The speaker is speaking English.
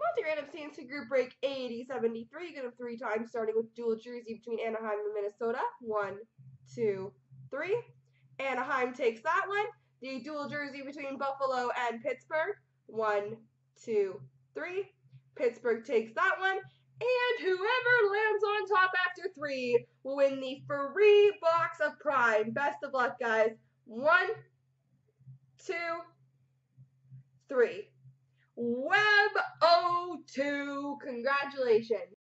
Multi-random C&C group break 8073. You're going to have 3 times, starting with dual jersey between Anaheim and Minnesota. 1, 2, 3. Anaheim takes that one. The dual jersey between Buffalo and Pittsburgh. 1, 2, 3. Pittsburgh takes that one. And whoever lands on top after 3 will win the free box of Prime. Best of luck, guys. 1, 2, 3. Web 02. Congratulations.